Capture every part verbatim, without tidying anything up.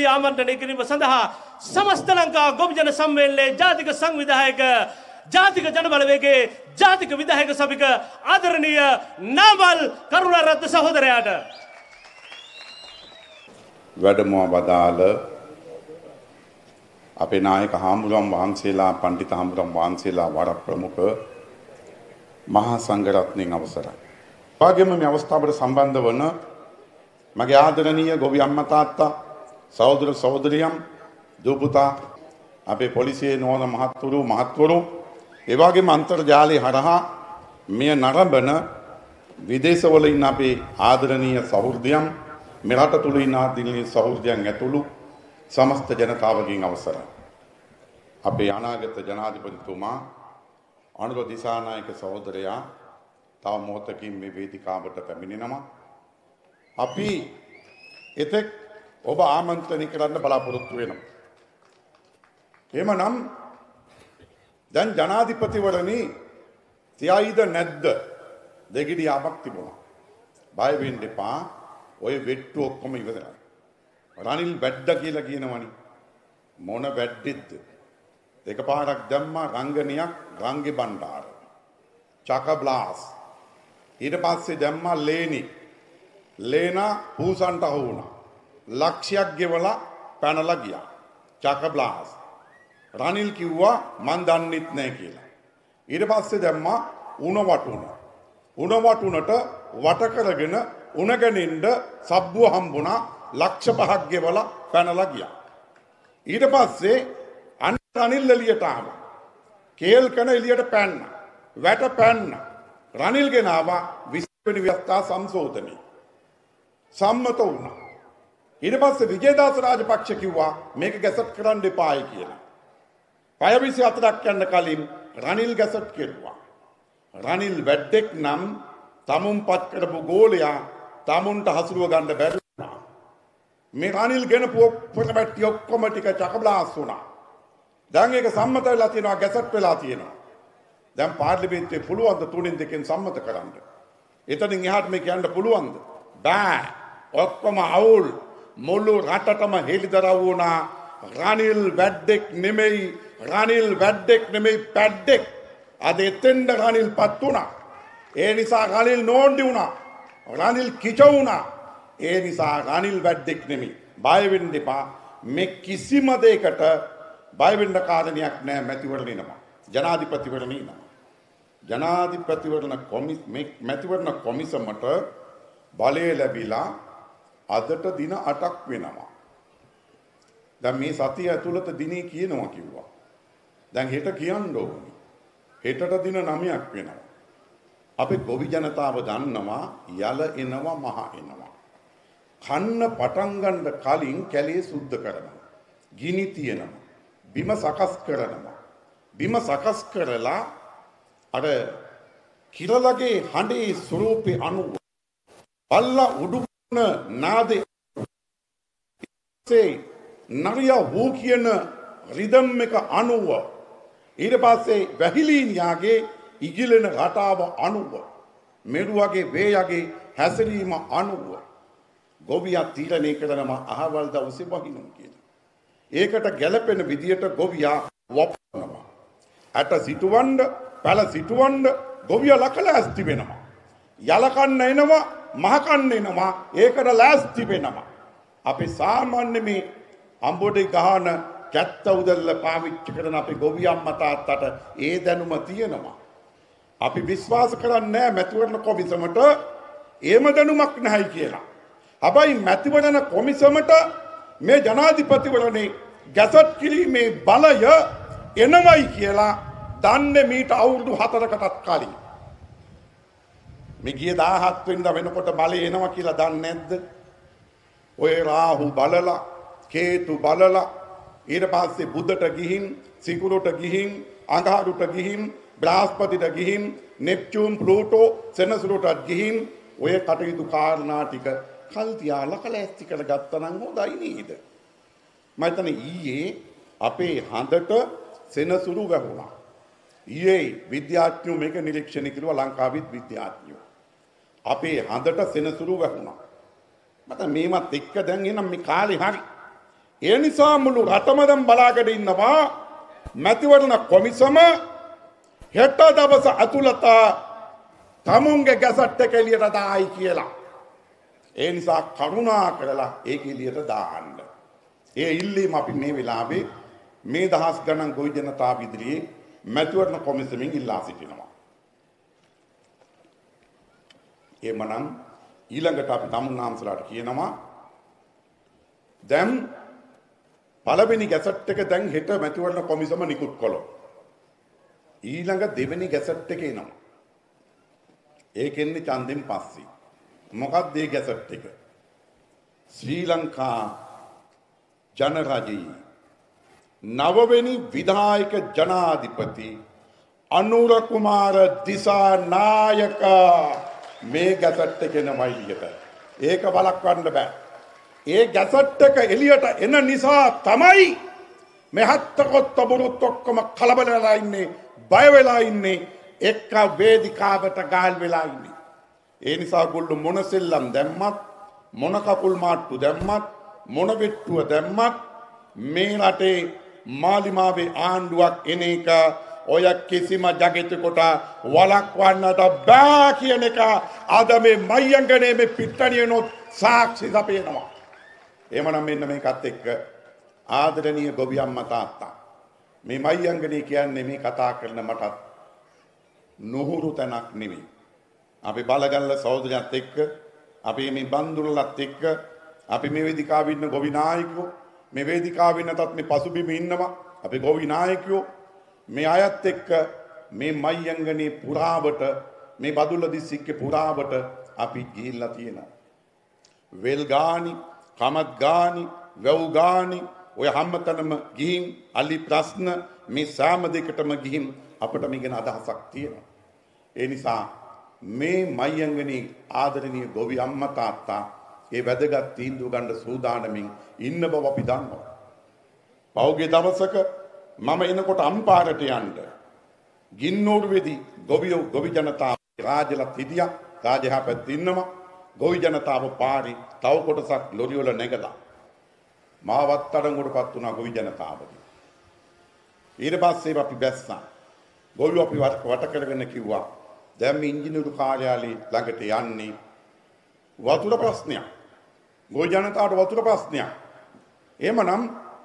මෙහිදී ආමන්ත්‍රණය කිරීම සඳහා සමස්ත ලංකා ගොවි ජන සම්මේලනයේ ජාතික සංවිධායක ජාතික ජනබලවේගයේ ජාතික විධායක සභික ආදරණීය නාමල් කරුණාරත්න සහෝදරයාට වැඩමව වදාළ අපේ නායක හාමුදුරුවන් වහන්සේලා පඬිත හාමුදුරුවන් වහන්සේලා වර ප්‍රමුඛ මහා සංඝරත්නයන් අවසරයි. වාගේම මේ අවස්ථාවට සම්බන්ධ වන මගේ ආදරණීය ගොවි අම්මා තාත්තා සහෝදර සහෝදරියන් දූ පුතා අපේ පොලිසියේ නෝන මහත්වරු මහත්වරු ඒ වගේම අන්තර්ජාලය හරහා මෙය නරඹන විදේශවල ඉන්න අපේ ආදරණීය සහෘදයන් මෙරට තුල ඉන්න ආදරණීය සහෘදයන් ඇතුළු සමස්ත ජනතාවගෙන් අවසරයි. අපේ අනාගත ජනාධිපතිතුමා අනුර දිසානායක සහෝදරයා තව මොහොතකින් මේ වේදිකාවට පැමිණෙනවා. අපි එතෙක් ඔබ ආමන්ත්‍රණය කරන්න බලාපොරොත්තු වෙනවා. එහෙමනම් දැන් ජනාධිපතිවරණි තියයිද නැද්ද දෙගිඩි ආපක් තිබුණා. බය වෙන්න එපා. ඔය වෙට්ටු ඔක්කොම ඉවරයි. රනිල් වැඩ කියලා කියනවනේ. මොන වැඩෙද්ද? එකපාරක් දැම්මා රංගනයක් රංගේ බණ්ඩාර. චක බ්ලාස්. ඊට පස්සේ දැම්මා ලේනි. ලේනා පූසන්ට අහු වුණා. ලක්ෂයක් ගෙවලා පැනලා ගියා. චක බ්ලාස්. රනිල් කිව්වා මන් දන්නෙත් නැහැ කියලා. ඊට පස්සේ දැම්මා උණ වටුන. උණ වටුනට වට කරගෙන උණගෙනින්ද සබ්බුව හම්බුණා ලක්ෂ පහක් ගෙවලා පැනලා ගියා. ඊට පස්සේ අන්න රනිල් එළියට ආවා. කේල් කන එළියට පැන්න. වැට පැන්න. රනිල් ගෙනාවා විස්ස වෙනි ව්‍යවස්ථා සංශෝධනය. සම්මත වුණා. ඊට පස්සේ විජේදාස රාජපක්ෂ කිව්වා මේක ගැසට් කරන්න එපායි කියලා. පය විසි හතරක් යන කලින් රනිල් ගැසට් කෙරුවා. රනිල් වැඩෙක් නම් තමුන් පත් කරපු ගෝලයා තමුන්ට හසුරුව ගන්න බැරි වුණා. මේ රනිල් ගෙනපු පොරමැට්ටි ඔක්කොම ටික චකබ්ලාස් වුණා. දැන් ඒක සම්මත වෙලා තියෙනවා ගැසට් වෙලා තියෙනවා. දැන් පාර්ලිමේන්තුවේ පුළුවන් ද තුනෙන් දෙකෙන් සම්මත කරන්න. එතනින් එහාට මේ කියන්න පුළුවන්ද? බෑ. ඔක්කොම අවුල් මුළු රටටම හෙළිදරව් වුණා. රනිල් වැඩෙක් නෙමෙයි රනිල් වැඩෙක් නෙමෙයි පැද්දෙක්. අද එතෙන්ද රනිල්පත් වුණා. ඒ නිසා රනිල් නෝන්ඩි වුණා. රනිල් කිච වුණා. ඒ නිසා රනිල් වැඩෙක් නෙමෙයි. බය වෙන්න එපා. මේ කිසිම දෙයකට බය වෙන්න කාරණයක් නැහැ. මැතිවරණ එනවා. ජනාධිපතිවරණ එනවා. ජනාධිපතිවරණ කොමිස් මේ මැතිවරණ කොමිසමට බලය ලැබිලා අදට දින අටක් වෙනවා. දැන් මේ සතිය ඇතුළත දිනේ කියනවා කිව්වා. දැන් හෙට කියන්න ඕනේ. හෙටට දින නවයක් වෙනවා. අපේ ගොවි ජනතාව දන්නවා යල එනවා මහ එනවා. කන්න පටන් ගන්න කලින් කැලේ සුද්ධ කරනවා. ගිනි තියනවා. බිම සකස් කරනවා. බිම සකස් කරලා අර කිරලගේ හඬේ ස්වරූපේ අනුව බල්ලා උඩුන නාදේ නරියා වූ කියන රිදම් එක අනුව ඊට පස්සේ වැහිලීනියාගේ ඉගිලෙන රටාව අනුව මෙරුවගේ වේයගේ හැසිරීම අනුව ගොවියා තීරණය කරනවා අහවල් දවසේ වහිනු කියලා. ඒකට ගැළපෙන විදියට ගොවියා වපනවා. ඇට සිටවන්න, පැල සිටවන්න ගොවියා ලකලෑස්ති වෙනවා. යලකන්න එනවා, මහකන්න එනවා. ඒකට ලෑස්ති වෙනවා. අපි සාමාන්‍ය මේ අඹොඩේ ගහන කැත්ත උදැල්ල පාවිච්චි කරන අපේ ගොවි අම්මා තාත්තට ඒ දැනුම තියෙනවා. අපි විශ්වාස කරන්නේ නැහැ මැතිවරණ කොමිසමට එහෙම දැනුමක් නැහැයි කියලා. හැබැයි මැතිවරණ කොමිසමට මේ ජනාධිපතිවරණේ ගැසට් කිරීමේ බලය එනවයි කියලා දන්නේ මීට අවුරුදු හතරකටත් කලින්. මේ ගිය දාහත් වෙනිදා වෙනකොට බලය එනවා කියලා දන්නේ නැද්ද? ඔය රාහු බලලා, කේතු බලලා ඊට පස්සේ බුදට ගිහින්, සිකුරට ගිහින්, අඟහරුට ගිහින්, බ්‍රහස්පතිට ගිහින්, නෙප්චූන්, ප්ලූටෝ, සෙනසුරටත් ගිහින් ඔය කටයුතු කාරණා ටික කල් තියාලා කලැස්ති කරගත්තා නම් හොඳයි නේද? මම හිතන්නේ ඊයේ අපේ හඳට සෙනසුරු වැහුණා. ඊයේ විද්‍යාඥයෝ මේක නිරීක්ෂණය කරුවා ලංකාවේ විද්‍යාඥයෝ. අපේ හඳට සෙනසුරු වැහුණා. මට මේවත් එක්ක දැන් එනම් මේ කාලේ හරි ඒ නිසා මුළු රටම දැන් බලාගෙන ඉන්නවා මැතිවරණ කොමිසම හෙට දවස අතුලත තමුන්ගේ ගැසට් එක එළියට දායි කියලා. ඒ නිසා කරුණා කරලා ඒක එළියට දාන්න. ඒ ඉල්ලීම අපි මේ වෙලාවේ මේ දහස් ගණන් ගොවි ජනතාව ඉදිරියේ මැතිවරණ කොමිසමෙන් ඉල්ලා සිටිනවා. එමනම් ඊළඟට අපි තමුන්නාන්සලාට කියනවා දැන් පළවෙනි ගැසට් එක දැන් හෙට මැතිවරණ කොමිසම නිකුත් කළොත් ඊළඟ දෙවෙනි ගැසට් එක එනවා. ඒකෙන්නේ ඡන්දෙන් පස්සේ. මොකක්ද මේ ගැසට් එක? ශ්‍රී ලංකා ජනරජයේ නවවෙනි විධායක ජනාධිපති අනුර කුමාර දිසානායක මේ ගැසට් එක එනවා එළියට. ඒක වළක්වන්න බෑ. ඒ ගැසට් එක එළියට එන නිසා තමයි මේ හත්තකොත් බුරුත් ඔක්කොම කලබල වෙලා ඉන්නේ, බය වෙලා ඉන්නේ, එක්ක වේදිකාවට ගාල් වෙලා ඉන්නේ. ඒ නිසා ගොල්ලෝ මොන සෙල්ලම් දැම්මත්, මොන කකුල් මාට්ටු දැම්මත්, මොන වෙට්ටුව දැම්මත් මේ රටේ මාලිමාවේ ආණ්ඩුවක් එන එක ඔය කිසිම ජගතෙකුට වළක්වන්නට බෑ කියන එක අද මේ මයංගනේ මේ පිටණියනොත් සාක්ෂි සපයනවා. එමනම් මෙන්න මේකත් එක්ක ආදරණීය ගොවි අම්මා තාත්තා මේ මයංගනේ කියන්නේ මේ කතා කරන මටත් නුහුරු තැනක් නෙවෙයි. අපි බලගල්ල සහෝදරයත් එක්ක, අපි මේ බන්දුරලත් එක්ක, අපි මේ වේදිකාවේ ඉන්න ගොවි නායකයෝ, මේ වේදිකාවේ ඉන්නතත් මේ පසුබිම ඉන්නවා අපි ගොවි නායකයෝ, මේ අයත් එක්ක මේ මයංගනේ පුරාවට, මේ බදුල්ල දිස්ත්‍රික්කේ පුරාවට අපි ගිහිල්ලා තියෙනවා. වෙල් ගානි, කමත් ගානි, වැව් ගානි, ඔය හැමතැනම ගිහින් අලි ප්‍රශ්න මේ සෑම දෙකටම ගිහින් අපිට මේකන අදහසක් තියෙනවා. ඒ නිසා මේ මයංගනේ ආදරණීය ගොවි අම්මා තාත්තා ඒ වැදගත් තීන්දුව ගන්න සූදානමින් ඉන්න බව අපි දන්නවා. පෞගේ දවසක මම එනකොට අම්පාරට යන්න ගින්නෝරුවේදී ගොවියෝ ගොවි ජනතාව රාජලත් හිටියා. රාජහා පැත්තේ ඉන්නවා. ගොවි ජනතාව පාරේ තව කොටසක් ලොරි වල නැගලා මාවත් අඩංගුවටපත් වුණා ගොවි ජනතාවගේ. ඊට පස්සේ අපි බැස්සා. ගොවියෝ අපි වට කරගෙන කිව්වා දැන් මේ ඉංජිනේරු කාර්යාලයේ ළඟට යන්නේ වතුර ප්‍රශ්නයක්. ගොවි ජනතාවට වතුර ප්‍රශ්නයක්. එහෙමනම්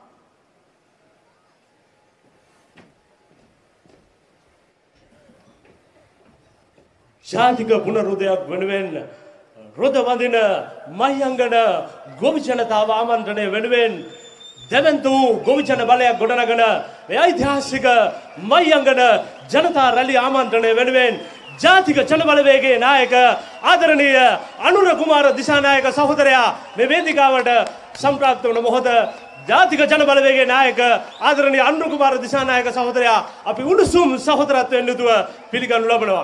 ජාතික පුනරුදයක් වෙනුවෙන් රොද වඳින මයංගන ගොවි ජනතාව ආමන්ත්‍රණය වෙනුවෙන් දෙවන්තු ගොවි ජන බලයක් ගොඩනගන මේ ඓතිහාසික මයංගන ජනතා රැලි ආමන්ත්‍රණය වෙනුවෙන් ජාතික ජන බලවේගයේ නායක ආදරණීය අනුර කුමාර දිසානායක සහෝදරයා මේ වේදිකාවට සම්ප්‍රාප්ත වන මොහොත ජාතික ජන බලවේගයේ නායක ආදරණීය අනුර කුමාර දිසානායක සහෝදරයා අපි උණුසුම් සහෝදරත්වයෙන් යුතුව පිළිගනු ලබනවා.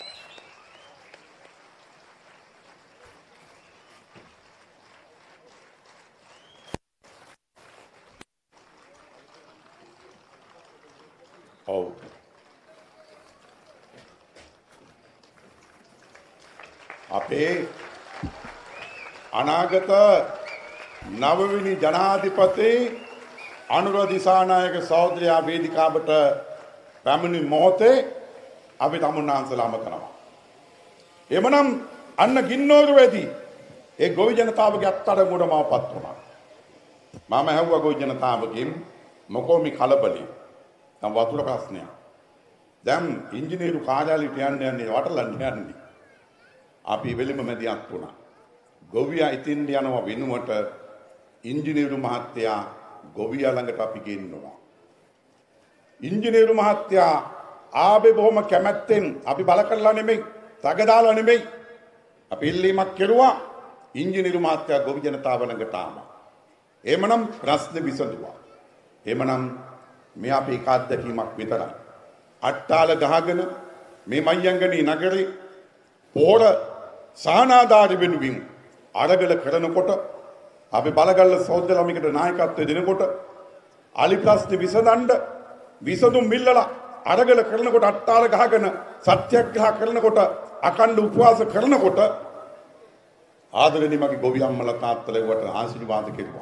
ඔව්. අපේ අනාගත නවවෙනි ජනාධිපති අනුර දිසානායක සහෝදරයා වේදිකාවට පැමිණි මොහොතේ අපි තමුන්නාන්සලාම කරනවා. එමනම් අන්න ගින්නෝරුවේදී ඒ ගොවි ජනතාවගේ අත්අඩංගුවට මවපත් වුණා. මම ඇහුවා ගොවි ජනතාවගෙන් මොකෝ මේ කලබලේ? දැන් වතුර ප්‍රශ්නයක්. දැන් ඉංජිනේරු කාර්යාලයට යන්න යන්නේ වටලන්න යන්නේ. අපි වෙලෙම මැදිහත් වුණා. ගොවියා ඉතින් යනවා වෙනුවට ඉංජිනේරු මහත්තයා ගොවියා ළඟට අපි ගෙන්නවා. ඉංජිනේරු මහත්තයා ආවේ බොහොම කැමැත්තෙන් අපි බල කරලා නෙමෙයි, තග දාලා නෙමෙයි. අපි ඉල්ලීමක් කෙරුවා ඉංජිනේරු මහත්තයා ගොවි ජනතාව ළඟට ආවා. එහෙමනම් ප්‍රශ්න විසඳුවා. එහෙමනම් මේ අපේ එක අත්දැකීමක් විතරයි. අට්ටාල ගහගෙන මේ මයංගනේ නගරේ පොර සානාදාරි වෙනුවින් අරගල කරනකොට අපි බලගල්ල සෞද්දලමිකට නායකත්වය දෙනකොට අලි ප්‍රශ්න විසඳන්න විසඳුම් මිල්ලලා අරගල කරනකොට අට්ටාල ගහගෙන සත්‍යග්‍රහ කරනකොට අකණ්ඩ උපවාස කරනකොට ආදරණීය මගේ ගොවි අම්මලා තාත්තලා වට ආශිර්වාද කෙරුවා.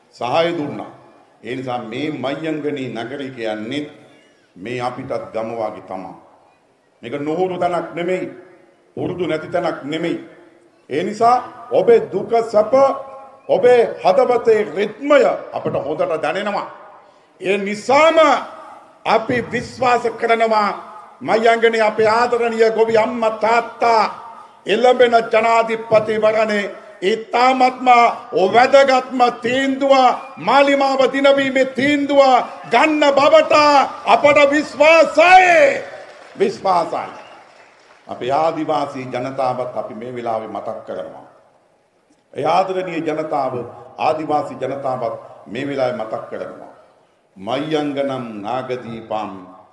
සහාය දුන්නා. ඒ නිසා මේ මයංගනී නගරය කියන්නේ මේ අපිටත් ගම වගේ තමයි. මේක නොහුරු තැනක් නෙමෙයි. උරුදු නැති තැනක් නෙමෙයි. ඒ නිසා ඔබේ දුක සැප ඔබේ හදවතේ රිද්මය අපට හොඳට දැනෙනවා. ඒ නිසාම අපි විශ්වාස කරනවා මයංගනී අපේ ආදරණීය ගොවි අම්මා තාත්තා එළඹෙන ජනාධිපතිවරණේ ඊ타මත්ම වැදගත්ම තීන්දුව මාලිමාව දිනවීමේ තීන්දුව ගන්න බවට අපට විශ්වාසයි විශ්වාසයි. අපේ ආදිවාසී ජනතාවත් අපි මේ වෙලාවේ මතක් කරනවා. ඒ ආදරණීය ජනතාව ආදිවාසී ජනතාවත් මේ වෙලාවේ මතක් කරනවා. මයංගනම් නාගදීපම්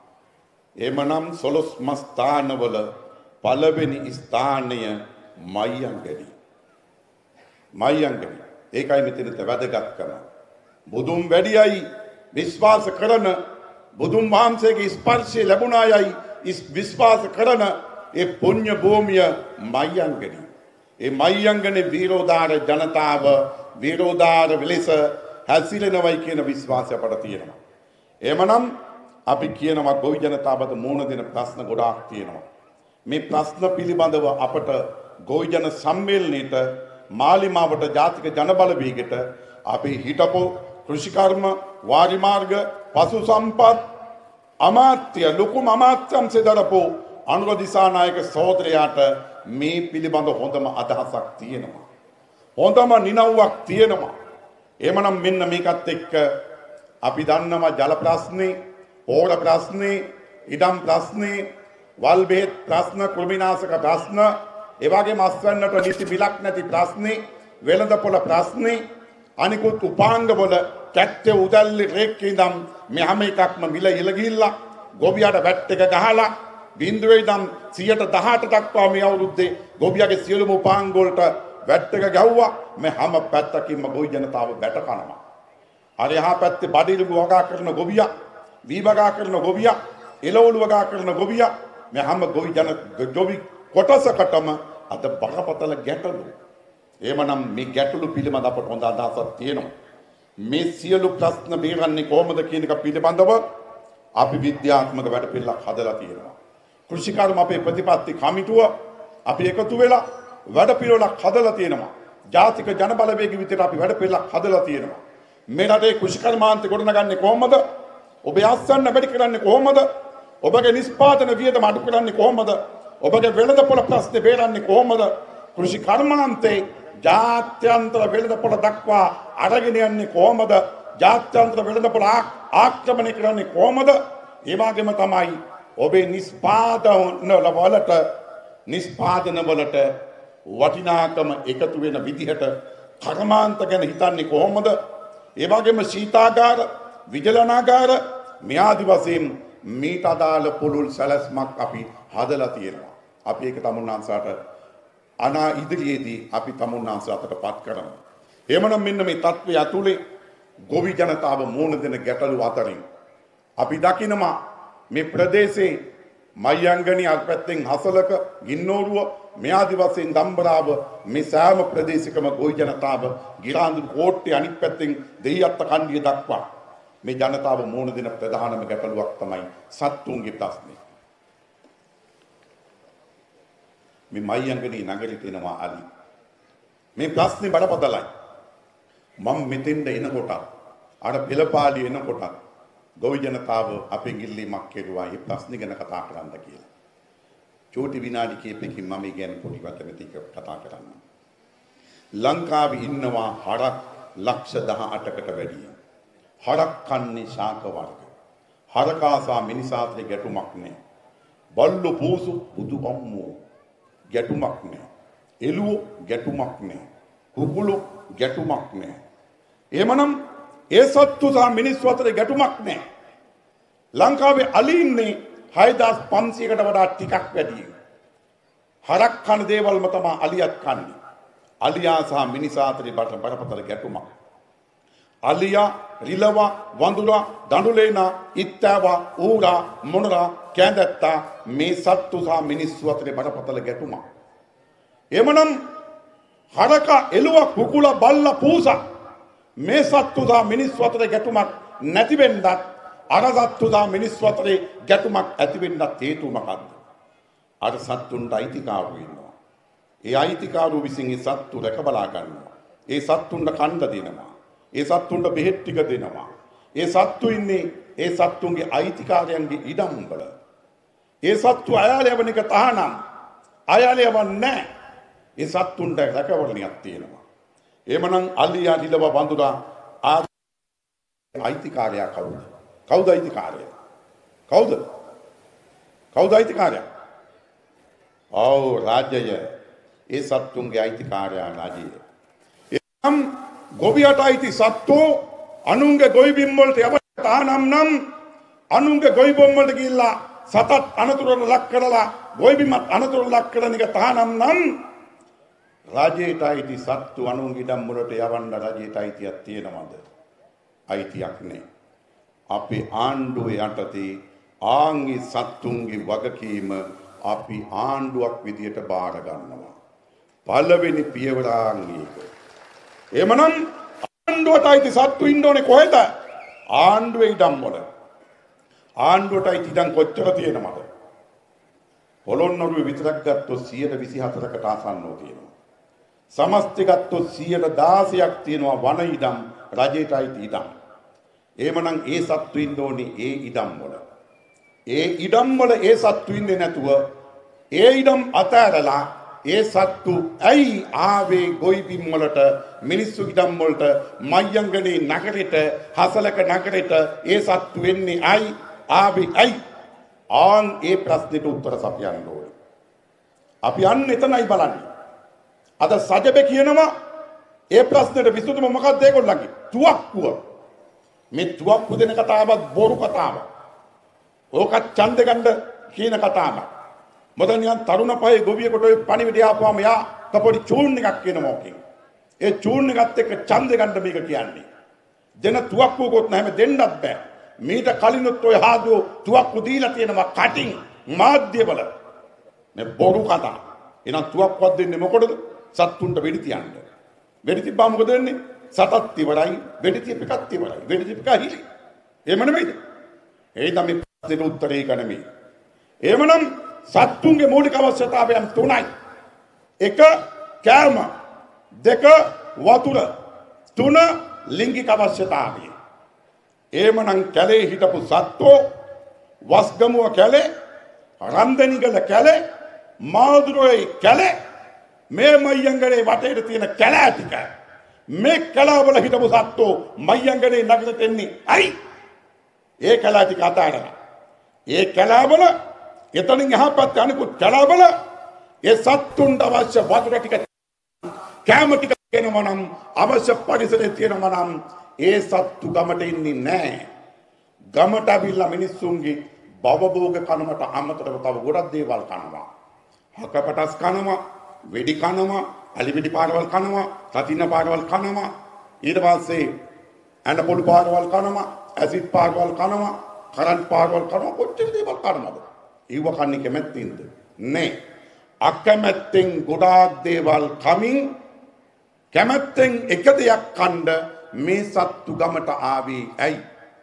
එමනම් සොළොස්ම ස්ථානවල පළවෙනි ස්ථානය මයංගනී. මයංගනී ඒකයි මෙතනට වැදගත්කම. බුදුන් වැඩියයි විශ්වාස කරන බුදුන් වහන්සේගේ ස්පර්ශය ලැබුණායයි විශ්වාස කරන ඒ පුණ්‍ය භූමිය මයංගනී. ඒ මයංගනී විරෝධාර ජනතාව විරෝධාර විලස හැසිරෙනවයි කියන විශ්වාසය අපට තියෙනවා. එමනම් අපි කියනවා ගොවි ජනතාවට මුහුණ දෙන ප්‍රශ්න ගොඩාක් තියෙනවා. මේ ප්‍රශ්න පිළිබඳව අපට ගොවි ජන සම්මේලනයේට මාලිමාවට ජාතික ජනබලවේගයට අපි හිටපු කෘෂිකර්ම වාරි මාර්ග පසු සම්පත් අමාත්‍ය ලොකුම අමාත්‍යංශ දරපු අනුර දිසානායක සහෝදරයාට මේ පිළිබඳ හොඳම අදහසක් තියෙනවා. හොඳම නිනව්වක් තියෙනවා. එමනම් මෙන්න මේකත් එක්ක අපි දන්නවා ජල ප්‍රශ්නේ, පෝර ප්‍රශ්නේ, ඉඩම් ප්‍රශ්නේ, වල් බෙහෙත් ප්‍රශ්න, කෘමිනාශක ප්‍රශ්න, ඒ වගේම අස්වැන්නට නිසි බිලක් නැති ප්‍රශ්නේ, වෙළඳපොළ ප්‍රශ්නේ, අනිකුත් උපාංගවල කැත්තේ උදැල්ලේ රේක්කේ ඉඳන් මේ හැම එකක්ම මිල ඉල ගිහිල්ලා ගොවියට වැට් එක ගහලා බිඳුවේ ඉඳන් සියයට දහඅට දක්වා මේ අවුරුද්දේ ගොවියගේ සියලුම උපාංග වලට වැට් එක ගැහුවා. මේ හැම පැත්තකින්ම ගොවි ජනතාව වැට කනවා. අර එහා පැත්තේ බඩිලු වගා කරන ගොවියා, වී වගා කරන ගොවියා, එළවලු වගා කරන ගොවියා මේ හැම ගොවි ජන ගොවි කොටසකටම අද බරපතල ගැටලු. එමනම් මේ ගැටලු පිළිබඳ අපට හොඳ අදහසක් තියෙනවා. මේ සියලු ප්‍රශ්න බේරන්නේ කොහොමද කියන එක පිළිබඳව අපි විද්‍යාත්මක වැඩපිළිවෙලක් හදලා තියෙනවා. කෘෂිකර්ම අපේ ප්‍රතිපත්ති කමිටුව අපි එකතු වෙලා වැඩපිළිවෙලක් හදලා තියෙනවා. ජාතික ජනබලවේග විදිහට අපි වැඩපිළිවෙලක් හදලා තියෙනවා. මේ රටේ කෘෂිකර්මාන්තය ගොඩනගන්නේ කොහොමද? ඔබේ අස්වැන්න වැඩි කරන්නේ කොහොමද? ඔබගේ නිෂ්පාදන වියදම අඩු කරන්නේ කොහොමද? ඔබගේ වෙළඳපොළ ප්‍රශ්නේ බේරන්නේ කොහොමද? කෘෂි කර්මාන්තේ ජාත්‍යන්තර වෙළඳපොළ දක්වා අරගෙන යන්නේ කොහොමද? ජාත්‍යන්තර වෙළඳපොළ ආක්‍රමණය කරන්නේ කොහොමද? ඒ වගේම තමයි ඔබේ නිෂ්පාදන වලට නිෂ්පාදන වලට වටිනාකම එකතු වෙන විදිහට කර්මාන්ත ගැන හිතන්නේ කොහොමද? ඒ වගේම ශීතාගාර, විජලනාගාර මේ ආදි වශයෙන් මීට අදාළ පුළුල් සැලැස්මක් අපි හදලා තියෙනවා. අපි ඒක තමුන්නාන්සාට අනා ඉදිරියේදී අපි තමුන්නාන්සාට පත් කරනවා. එhmenan මෙන්න මේ තත්ත්වය ඇතුලේ ගොවි ජනතාව මුහුණ දෙන ගැටලු අතරින් අපි දකිනවා මේ ප්‍රදේශයේ මයංගනී අල්පැත්තෙන් හසලක ගින්නෝරුව මේ ආදි වශයෙන් දම්බරාව මේ සෑම ප්‍රදේශයකම ගොවි ජනතාව ගිරාඳුරු කෝට්ටේ අනිත් පැත්තෙන් දෙහිඅත්ත කණ්ඩිය දක්වා මේ ජනතාව මුහුණ දෙන ප්‍රධානම ගැටලුවක් තමයි සත්තුන්ගේ ප්‍රශ්නේ. මේ මයංගනී නගරෙට එනවා අලි. මේ ප්‍රශ්නේ බඩපතලයි. මම මෙතෙන්ද එනකොට අර පෙළපාලි එනකොට ගොවි ජනතාව අපෙන් ඉල්ලීමක් කෙරුවා මේ ප්‍රශ්නේ ගැන කතා කරන්න කියලා. චෝටි විනාඩි කිහිපයකින් මම ඉගෙන පොඩි වචන ටික කතා කරන්න. ලංකාවේ ඉන්නවා හරක් ලක්ෂ දහඅටකට වැඩිය. හරක් කන්නේ ශාක වර්ග. හරකාසා මිනිසාත්‍රි ගැටුමක් නැහැ. බල්ලු පූසු බුදු අම්මෝ ගැටුමක් නැහැ. එළුව ගැටුමක් නැහැ. කුකුළු ගැටුමක් නැහැ. එමනම් ඒ සත්තු සහ මිනිස්සු අතර ගැටුමක් නැහැ. ලංකාවේ අලි ඉන්නේ හයදාස් පන්සීයකට වඩා ටිකක් වැඩි. හරක් කන දේවල්ම තමයි අලියත් කන්නේ. අලියා සහ මිනිසා අතර බරපතල ගැටුමක්. අලියා, රිලවා, වඳුරා, දඬුලේනා, ඉත්තෑවා, ඌරා, මොනරා, කැඳැත්තා මේ සත්තු සහ මිනිස්සු අතර බරපතල ගැටුමක්. එමනම් හරක, එළුව, කුකුල, බල්ල, පූසා මේ සත්තු දා මිනිස්සු අතර ගැටුමක් නැති වෙන්නත් අර සත්තු දා මිනිස්සු අතර ගැටුමක් ඇති වෙන්නත් හේතුව මොකද්ද? අර සත්තුන්ට අයිතිකාරු ඉන්නවා. ඒ අයිතිකාරු විසින් ඒ සත්තු රැක බලා ගන්නවා. ඒ සත්තුන්ට කන්න දෙනවා. ඒ සත්තුන්ට බෙහෙත් ටික දෙනවා. ඒ සත්තු ඉන්නේ ඒ සත්තුන්ගේ අයිතිකාරයන්ගේ ඉඩම් වල. ඒ සත්තු අයාලයවන එක තහනම්. අයාලයවන් නැහැ. ඒ සත්තුන්ට රැකවරණයක් තියෙනවා. එමනම් අලියා දිලව වඳුරා ආ අයිතිකාරයා කවුද? කවුද අයිතිකාරයා? කවුද? කවුද අයිතිකාරයා? ඔව් රාජ්‍යය. ඒ සත්තුන්ගේ අයිතිකාරයා රාජ්‍යය. එම් ගොවියට අයිති සත්තු අනුන්ගේ ගොවි බිම් වලට යවතානම් නම් අනුන්ගේ ගොවි බොම් වලට ගිහිල්ලා සතත් අනතුරට ලක් කරලා ගොවි බිමත් අනතුරට ලක් කරන එක තහනම් නම් රාජ්‍යයට අයිති සත්තු අනුන්ගේ ඉඩම් වලට යවන්න රාජ්‍යයට අයිතියක් තියෙනවද? අයිතියක් නැහැ. අපේ ආණ්ඩුවේ යටතේ ආන්ගේ සත්තුන්ගේ වගකීම අපි ආණ්ඩුවක් විදියට බාර ගන්නවා. පළවෙනි පියවර ආංගික. එමනම් ආණ්ඩුවට අයිති සත්තු ඉන්න ඕනේ කොහෙද? ආණ්ඩුවේ ඉඩම් වල. ආණ්ඩුවට අයිති ඉඩම් කොච්චර තියෙනවද? පොළොන්නරුවේ විතරක් ගත්තොත් සියයට විසි හතරකට ආසන්නව තියෙනවා. සමස්ත ගත්තොත් සියයට දාසයක් තියෙනවා වන ඉඩම් රජයට අයිති ඉඩම්. එහෙමනම් ඒ සත්තු ඉන්න ඕනේ ඒ ඉඩම් වල. ඒ ඉඩම් වල ඒ සත්තු ඉන්නේ නැතුව ඒ ඉඩම් අතහැරලා ඒ සත්තු ඇයි ආවේ ගොවි බිම් වලට මිනිස්සු ඉඩම් වලට මයංගනේ නගරෙට හසලක නගරෙට ඒ සත්තු වෙන්නේ ඇයි ආවේ ඇයි? ආන් ඒ ප්‍රශ්නෙට උත්තර සපයන්න ඕනේ. අපි අන්න එතනයි බලන්නේ. අද සජබේ කියනවා ඒ ප්‍රශ්නෙට විසඳුම මොකක්ද ඒගොල්ලන්ගේ? තුවක්කුව. මේ තුවක්කු දෙන කතාවක් බොරු කතාවක්. ඕකත් ඡන්ද ගන්න කියන කතාවක්. මොකද නිකන් තරුණ පහේ ගොවියෙකුට ඔය පණිවිඩය ආපුවාම යා තපොඩි චූන් එකක් කියනවා ඕකෙන්. ඒ චූන් එකත් එක්ක ඡන්ද ගන්න මේක කියන්නේ. දෙන තුවක්කුවකොත් නැහැම දෙන්නත් බෑ. මීට කලිනුත් ඔය හාදුව තුවක්කු දීලා තියෙනවා කටින් මාධ්‍යවල. මේ බොරු කතා. එහෙනම් තුවක්කුවක් දෙන්නේ මොකටද? සත්තුන්ට වෙඩි තියන්න. වෙඩි තිබ්බා මොකද වෙන්නේ? සතත් ඉවරයි, වෙඩි තියප එකත් ඉවරයි. වෙඩි තියප එක හිලි. එහෙම නෙමෙයිද? ඒ තමයි ප්‍රශ්නෙට උත්තරේ ගන්නේ. එහෙමනම් සත්තුන්ගේ මූලික අවශ්‍යතාවයන් තුනයි. එක කෑම, දෙක වතුර, තුන ලිංගික අවශ්‍යතාවය. එහෙමනම් කැලේ හිටපු සත්ත්වෝ වස්ගමුව කැලේ, රන්දනිගල කැලේ, මාදුරේ කැලේ මේ මයංගනේ වටේට තියෙන කැලෑ ටික මේ කැලවල හිටපු සත්ත්වෝ මයංගනේ නගරට එන්නේ ඇයි? ඒ කැලෑ ටික අතාරලා ඒ කැලවල එතනින් එහා පැත්තේ අනිකුත් කැලවල ඒ සත්තුන්ට අවශ්‍ය වතුර ටික කැම ටික කියනවා නම් අවශ්‍ය පරිසරය තියෙනවා නම් ඒ සත්තු ගමට ඉන්නේ නැහැ. ගමට අවිල්ලා මිනිස්සුන්ගේ බවභෝග කනමට අමතරව තව ගොඩක් දේවල් කනවා. හකපටස් කනවා, වෙඩි කනවා, අලිවිඩි පාරවල් කනවා, තතින පාරවල් කනවා, ඊට පස්සේ ඇඳ පොඩි පාරවල් කනවා, ඇසිඩ් පාරවල් කනවා, කරන්ට් පාරවල් කනවා, කොච්චර දේවල් කනවද? ඊව කන්නේ කැමැත්තෙන්ද? නෑ. අකමැත්තෙන් ගොඩාක් දේවල් කමින් කැමැත්තෙන් එක දෙයක් කන්න මේ සත්තු ගමට ආවේ ඇයි?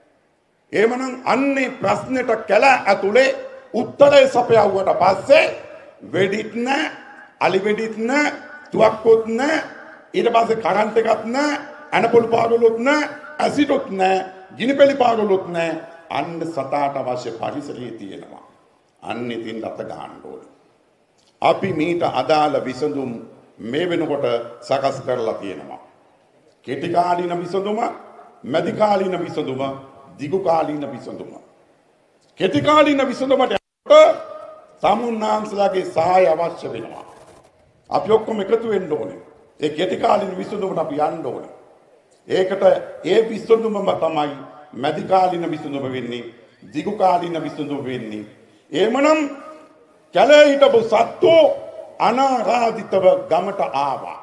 එහෙමනම් අන්නේ ප්‍රශ්නෙට කැල ඇතුලේ උත්තරය සපයවුවට පස්සේ වෙඩිත් නැහැ, අලි වෙඩිත් නැහැ, තුවක්කුත් නැහැ, ඊට පස්සේ කරන්ට් එකක් නැහැ, අනපොල් පාරවලුත් නැහැ, ඇසිඩුත් නැහැ, ගිනිපෙලි පාරවලුත් නැහැ. අන්න සතාට අවශ්‍ය පරිසරය තියෙනවා. අන්න ඉතින් අත ගන්න ඕනේ. අපි මීට අදාළ විසඳුම් මේ වෙනකොට සකස් කරලා තියෙනවා. කෙටි කාලීන විසඳුම, මැදි කාලීන විසඳුම, දිගු කාලීන විසඳුම. කෙටි කාලීන විසඳුමට සමුන්නාන්සලාගේ සහාය අවශ්‍ය වෙනවා. අපි ඔක්කොම එකතු වෙන්න ඕනේ. ඒ කෙටි කාලීන විසඳුමට අපි යන්න ඕනේ. ඒකට ඒ විසඳුමම තමයි මැදි කාලීන විසඳුම වෙන්නේ, දිගු කාලීන විසඳුම වෙන්නේ. එහෙමනම් කැලේ හිටපු සත්තු අනාරාධිතව ගමට ආවා.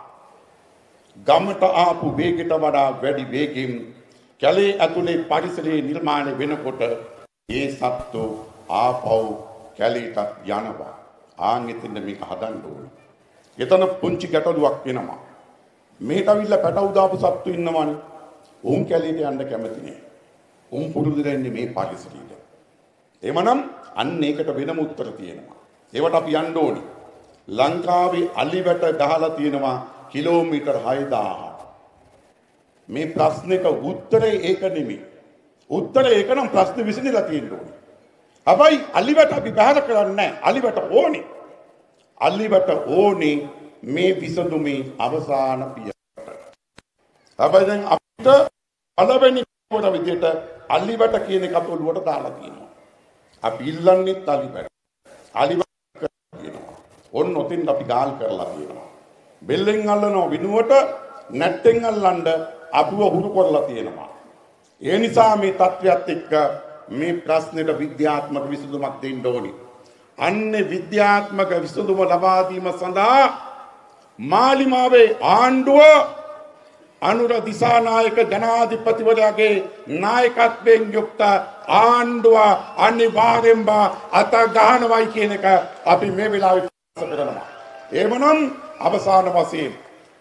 ගමට ආපු වේගයට වඩා වැඩි වේගෙන් කැලේ ඇතුලේ පරිසරයේ නිර්මාණය වෙනකොට ඒ සත්තු ආපහු කැලේට යනවා. ආන් එතන මේක හදන්න ඕනේ. එතන පුංචි ගැටලුවක් වෙනවා. මෙහෙට අවිල්ලා පැටවු දාපු සත්තු ඉන්නවනේ. උන් කැලේට යන්න කැමති නෑ. උන් පුරුදු දෙන්නේ මේ පරිසරයට. එමනම් අන්න ඒකට වෙනම උත්තර තියෙනවා. ඒවට අපි යන්න ඕනේ. ලංකාවේ අලිවැට ගහලා තියෙනවා කිලෝමීටර් හයදාහක්. මේ ප්‍රශ්නෙක උත්තරේ ඒක නෙමෙයි. උත්තරේ ඒක නම් ප්‍රශ්න විසඳලා තියෙන්න ඕනේ. හැබැයි අලිවැට අපි බහැර කරන්නේ නැහැ. අලිවැට ඕනේ. අලිවැට ඕනේ මේ විසඳුමේ අවසාන පියවරට. හැබැයි දැන් අපිට පළවෙනි කොට විදියට අලිවැට කියන එක අපේ ඔළුවට දාලා තියෙනවා. අපි ඉල්ලන්නේ අලිවැට. අලිවැට කියනවා. ඔන්න ඔතින් අපි ගාල් කරලා තියෙනවා. බෙල්ලෙන් අල්ලනව විනුවට නැට්ටෙන් අල්ලන්න අපුව හුරු කරලා තියෙනවා. ඒ නිසා මේ තත්ත්වයට එක්ක මේ ප්‍රශ්නෙට විද්‍යාත්මක විසඳුමක් දෙන්න ඕනි. අන්නේ විද්‍යාත්මක විසඳුම ලබා දීම සඳහා මාලිමාවේ ආණ්ඩුව අනුර දිසානායක ජනාධිපතිවරයාගේ නායකත්වයෙන් යුක්ත ආණ්ඩුව අනිවාර්යෙන්ම අත ගන්නවයි කියන එක අපි මේ වෙලාවේ ප්‍රකාශ කරනවා. එවනම් අවසාන වශයෙන්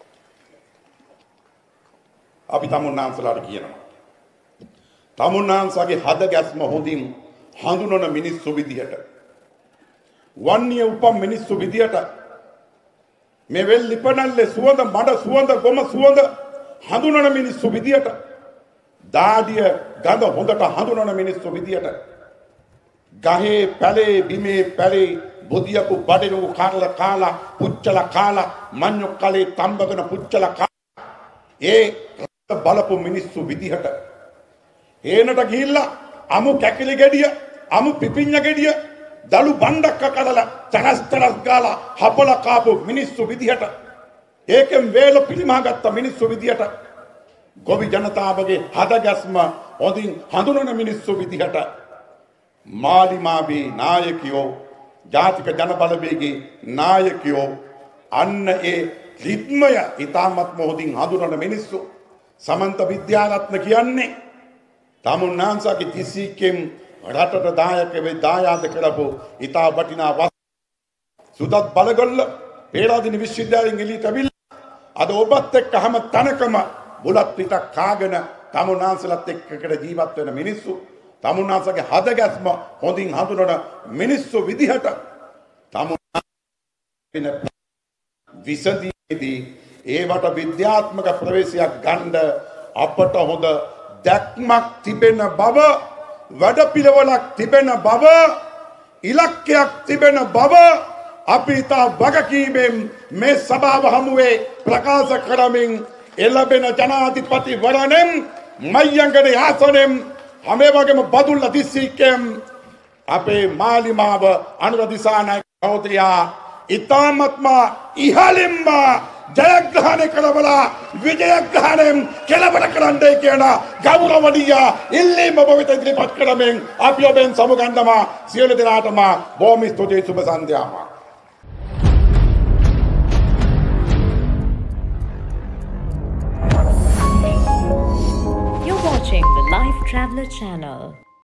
අපි තමුන්නාන්සලාට කියනවා. තමුන්නාන්සගේ හද ගැස්ම හොඳින් හඳුනන මිනිස්සු විදිහට වන්‍ය උපම් මිනිස්සු විදිහට මේ වෙල් ලිපනල්ලේ සුවඳ මඩ සුවඳ ගොම සුවඳ හඳුනන මිනිස්සු විදිහට දාඩිය ගඳ හොඳට හඳුනන මිනිස්සු විදිහට ගහේ පැලේ බිමේ පැලේ බුදියපු බඩේනු කාලා කාලා පුච්චල කාලා මඤ්ඤොක් කලේ තම්බගෙන පුච්චල කාලා ඒ බලපු මිනිස්සු විදිහට හේනට ගිහිල්ලා අමු කැකිලි ගෙඩිය අමු පිපිඤ්ඤ ගෙඩිය දලු බණ්ඩක්ක කඩලා තරස් තරස් ගාලා හපල කාපු මිනිස්සු විදිහට ඒකෙන් වේල පිළිමහගත්ත මිනිස්සු විදිහට ගොවි ජනතාවගේ හදගස්ම හොඳින් හඳුනන මිනිස්සු විදිහට මාලිමාවේ නායකයෝ ජාතික ජනබලවේගයේ නායකයෝ අන්න ඒ රිද්මය ඊටමත් හොඳින් හඳුනන මිනිස්සු සමන්ත විද්‍යාරත්න කියන්නේ තමුන්නාන්සගේ තිසිකෙන් රටට දායක වේ දායාද කරපු ඉතා වටිනා වස් සුදත් බලගොල්ල පේරාදෙණි විශ්වවිද්‍යාලයෙන් එළියට අවිල්ලා අද ඔබත් එක්ක හැම තැනකම බුලත් පිටක් කාගෙන තමුන්නාන්සලත් එක්කකට ජීවත් වෙන මිනිස්සු තමුන්නාන්සගේ හදගැස්ම හොඳින් හඳුනන මිනිස්සු විදිහට තමුන්නාන්ස විසඳීදී ඒවට විද්‍යාත්මක ප්‍රවේශයක් ගන්න අපට හොඳ දැක්මක් තිබෙන බව වැඩපිළිවෙලක් තිබෙන බව ඉලක්කයක් තිබෙන බව අපි තා වගකීමෙන් මේ සභාව හමුවේ ප්‍රකාශ කරමින් එළබෙන ජනාධිපති වරණෙන් මයංගනේ ආසනෙන් හැම වගේම බදුල්ල දිස්සිකෙන් අපේ මාලිමාව අනුර දිසානායක මහෝදයා ඊ타මත්ම ඉහළින්ම ජයග්‍රහණය කරවලා විජයග්‍රහණයෙන් කෙලවර කරන්නයි කියන ගෞරවනීය ඉල්ලීම ඔබ වෙත ඉදිරිපත් කරමින් අපි ඔබෙන් සමුගන්නවා සියලු දෙනාටම බොහොම ස්තුතියි සුබ සන්ධ්‍යාවක්. You're watching the Life Traveller channel.